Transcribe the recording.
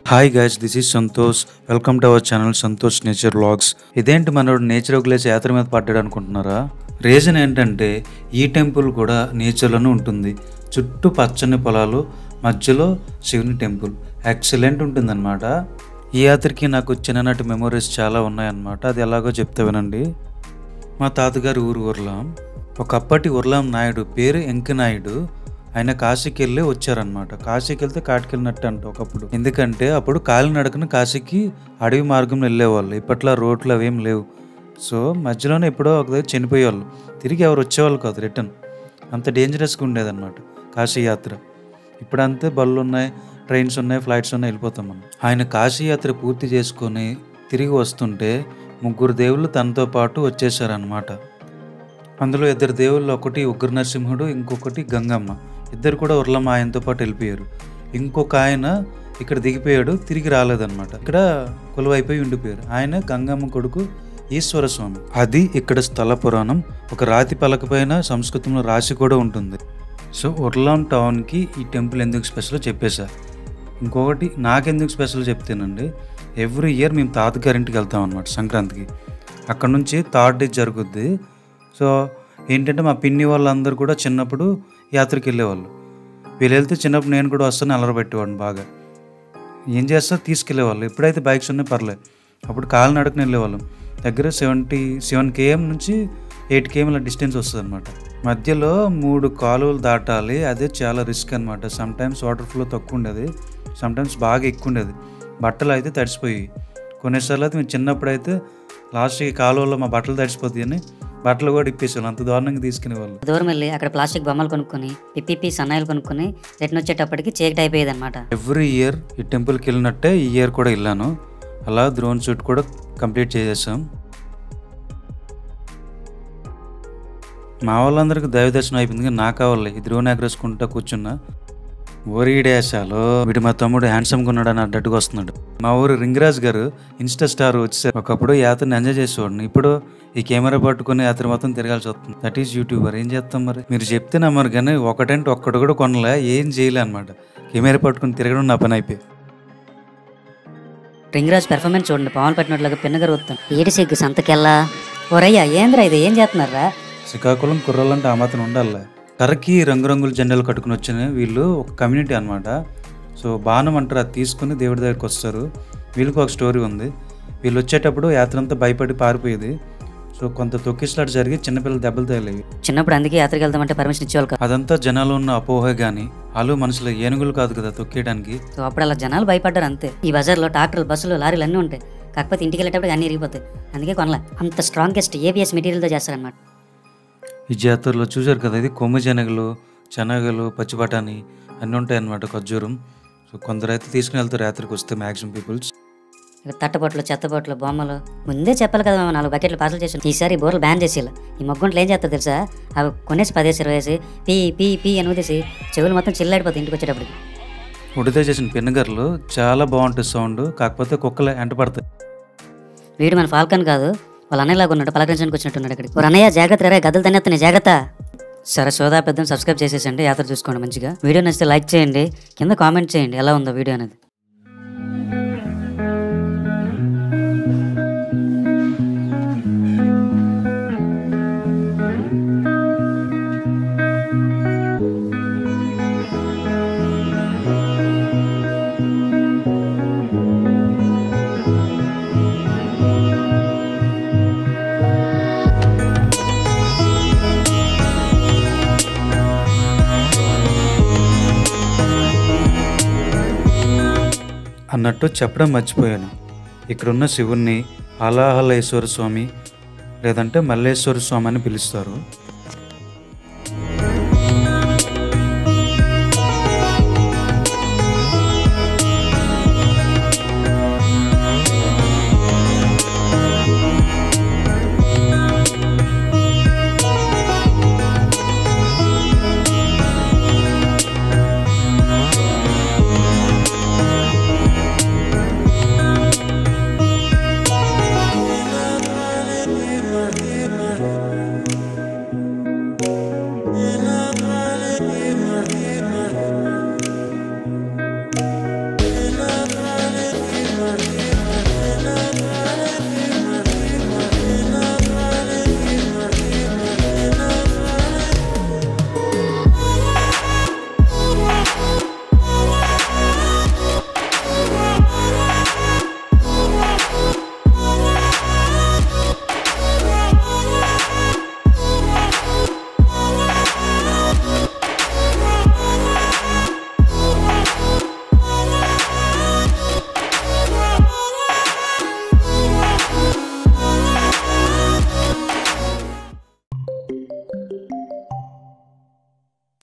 Hi guys, this is Santosh. Welcome to our channel Santosh nature vlogs. ఇదేంటి మనోడు nature వదిలేసి యాత్ర మీద పడ్డాడు అనుకుంటున్నారా? రీజన్ ఏంటంటే ఈ టెంపుల్ కూడా నేచర్లోనే ఉంటుంది. చుట్టూ పచ్చని పొలాలు, మధ్యలో శివుని టెంపుల్. ఎక్సలెంట్ ఉంటుందన్నమాట. ఈ యాత్రకి నాకు చిన్ననాటి మెమొరీస్ చాలా ఉన్నాయన్నమాట. అది ఎలాగో చెప్తే వినండి. మా తాతగారి ఊరు ఉర్లాం. ఒకప్పటి ఉర్లాం నాయుడు పేరు ఎంకనాయుడు. ఆయన కాశీకి వెళ్ళి వచ్చారనమాట. కాశీకి వెళ్తే కాటికి వెళ్ళినట్టు అంట ఒకప్పుడు. ఎందుకంటే అప్పుడు కాలినడకన కాశీకి అడవి మార్గంలో వెళ్ళేవాళ్ళు. ఇప్పట్లో రోడ్లు అవేం లేవు. సో మధ్యలోనే ఎప్పుడో ఒక దగ్గర చనిపోయేవాళ్ళు. తిరిగి ఎవరు వచ్చేవాళ్ళు కాదు రిటర్న్. అంత డేంజరస్గా ఉండేదన్నమాట కాశీ యాత్ర. ఇప్పుడంతే బళ్ళు ఉన్నాయి, ట్రైన్స్ ఉన్నాయి, ఫ్లైట్స్ ఉన్నాయి, వెళ్ళిపోతాం మనం. ఆయన కాశీ యాత్ర పూర్తి చేసుకొని తిరిగి వస్తుంటే 3 దేవుళ్ళు తనతో పాటు వచ్చేసారనమాట. అందులో 2 దేవుళ్ళు, ఒకటి ఉగ్ర నరసింహుడు, ఇంకొకటి గంగమ్మ. ఇద్దరు కూడా ఉర్లమ్మ ఆయనతో పాటు వెళ్ళిపోయారు. ఇంకొక ఆయన ఇక్కడ దిగిపోయాడు, తిరిగి రాలేదన్నమాట. ఇక్కడ కొలువైపోయి ఉండిపోయారు. ఆయన గంగమ్మ కొడుకు ఈశ్వర స్వామి. అది ఇక్కడ స్థల పురాణం. ఒక రాతి పలక పైన సంస్కృతంలో రాసి కూడా ఉంటుంది. సో ఉర్లాం టౌన్కి ఈ టెంపుల్ ఎందుకు స్పెషల్ చెప్పేశారు. ఇంకొకటి నాకెందుకు స్పెషల్ చెప్తేనండి, ఎవ్రీ ఇయర్ మేము తాతగారింటికి వెళ్తాం అనమాట సంక్రాంతికి. అక్కడ నుంచి 3rd డే జరుగుద్ది. సో ఏంటంటే మా పిన్ని వాళ్ళందరూ కూడా చిన్నప్పుడు యాత్రకి వెళ్ళేవాళ్ళు. వీళ్ళు వెళ్తే చిన్నప్పుడు నేను కూడా వస్తాను, అలరబెట్టేవాడిని బాగా. ఏం చేస్తా తీసుకెళ్ళేవాళ్ళు. ఎప్పుడైతే బైక్స్ ఉన్నాయి పర్లేదు. అప్పుడు కాలినడకని వెళ్ళేవాళ్ళం. దగ్గర 77 km నుంచి 8 km డిస్టెన్స్ వస్తుంది అనమాట. మధ్యలో 3 కాలువలు దాటాలి. అదే చాలా రిస్క్ అనమాట. సమ్టైమ్స్ వాటర్ ఫ్లో తక్కువ ఉండేది, సమ్టైమ్స్ బాగా ఎక్కువ ఉండేది. బట్టలు అయితే తడిసిపోయి కొన్నిసార్లు అయితే మేము చిన్నప్పుడు అయితే లాస్ట్కి కాలువలో మా బట్టలు తడిసిపోతాయి అని బట్టలు కూడా ఇప్పేసేవాళ్ళు. అంత దారుణంగా తీసుకునేవాళ్ళు. దూరం వెళ్ళి అక్కడ ప్లాస్టిక్ బొమ్మలు కొనుక్కొని పిప్పి సన్నాయిలు కొనుక్కొని రిటర్న్ వచ్చేటప్పటికి చీకటి అయిపోయేది అనమాట. ఎవ్రీ ఇయర్ ఈ టెంపుల్కి వెళ్ళినట్టే ఈ ఇయర్ కూడా వెళ్ళాను. అలా డ్రోన్ షూట్ కూడా కంప్లీట్ చేసేసాం. మా వాళ్ళందరికీ దైవ దర్శనం అయిపోయింది, కానీ నాకు కావాలి ఈ డ్రోన్ ఎగరేసుకుంటా కూర్చున్నా. ఓరిడేశాలో వీడు మా తమ్ముడు హ్యాండ్సమ్గా ఉన్నాడు అని అడ్డట్టుగా వస్తున్నాడు. మా ఊరు రింగరాజ్ గారు ఇన్స్టా స్టార్ వచ్చేసారు. ఒకప్పుడు యాత్రని ఎంజాయ్ చేసేవాడిని. ఇప్పుడు ఈ కెమెరా పట్టుకుని యాత్ర మొత్తం తిరగాల్సి వస్తుంది. That is YouTuber. ఏం చేస్తాం మరి? మీరు చెప్తే నమ్మరు, కానీ ఒకటంటే ఒక్కడు కూడా కొనలే, ఏం చేయలే అనమాట. కెమెరా పట్టుకుని తిరగడం నా పని అయిపోయి. రింగరాజ్ పెర్ఫార్మెన్స్ చూడండి, పావులు పెట్టినట్లుగా పిన్నగారు వస్తాను. ఏడి సిగ్గు సంతకెళ్ళా. ఓరయ్యా ఏంద్రా ఇది, ఏం చేస్తున్నారా? శ్రీకాకుళం కుర్రాలంటే ఆ మాత్రం ఉండాలి. కర్రకి రంగురంగుల జెండాలు కట్టుకుని వచ్చిన వీళ్ళు ఒక కమ్యూనిటీ అనమాట. సో బాణం అంటారు, అది తీసుకుని దేవుడి దగ్గరికి వస్తారు. వీళ్ళకి ఒక స్టోరీ ఉంది. వీళ్ళు వచ్చేటప్పుడు యాత్ర అంతా భయపడి పారిపోయేది. సో కొంత తొక్కిసలాట జరిగి చిన్నపిల్లలు దెబ్బలు తగిలేవి. చిన్నప్పుడు అందుకే యాత్రకి వెళ్తామంటే పర్మిషన్ ఇచ్చేవాళ్ళు కాదు. అదంతా జనాలు ఉన్న అపోహ. కానీ వాళ్ళు మనుషులు, ఏనుగులు కాదు కదా తొక్కేయడానికి. సో అప్పుడు అలా జనాలు భయపడ్డారు అంతే. ఈ బజార్లో ట్రాక్టర్లు, బస్సులు, లారీలు అన్నీ ఉంటాయి. కాకపోతే ఇంటికి వెళ్ళేటప్పుడు అన్నీ ఇరిగిపోతాయి. అందుకే కొనలే. అంత స్ట్రాంగెస్ట్ ABS మెటీరియల్తో చేస్తారనమాట. ఈ జాతరలో చూసారు కదా, ఇది కొమ్ము శనగలు, పచ్చి బఠానీ అన్నీ ఉంటాయి అన్నమాట, ఖర్జూరం. సో కొందరు అయితే తీసుకుని వెళ్తారు యాత్రకు వస్తే మ్యాక్సిమం పీపుల్స్. తట్టబొట్లు, చెత్తబొట్లు, బొమ్మలు ముందే చెప్పాలి కదా. 4 బకెట్లు పార్సల్ చేసి ఈసారి ఈ బోర్లు బ్యాన్ చేసేలా. ఈ మొగ్గుంట్లు ఏం చేస్తారు తెలుసా? అవి కొనేసి 10-20 వేసి పీ అని ఊదేసి చెవులు మొత్తం చిల్లాడిపోతాయి ఇంటికి వచ్చేటప్పటికి. ఉడితే చేసిన పిన్నగర్లు చాలా బాగుంటుంది సౌండ్. కాకపోతే కుక్కలు ఎంట పడతాయి. వీడు మన ఫాల్కన్ కాదు, వాళ్ళ అన్నయ్యలాగా ఉన్నాడు, పలకరించడానికి వచ్చినట్టున్నాడు ఇక్కడికి. ఒక అన్నయ్య జాగ్రత్త రే, గద్దలు తన్నెత్తనే జాగ్రత్త. సరే సోదా పెద్ద సబ్స్క్రైబ్ చేసేసండి, యాత్ర చూసుకోండి మంచిగా. వీడియో నచ్చితే లైక్ చేయండి, కింద కామెంట్ చేయండి ఎలా ఉందో వీడియో అనేది. అన్నట్టు చెప్పడం మర్చిపోయాను. ఇక్కడున్న శివుణ్ణి హలాహలేశ్వర స్వామి లేదంటే మల్లేశ్వర స్వామి అని పిలుస్తారు.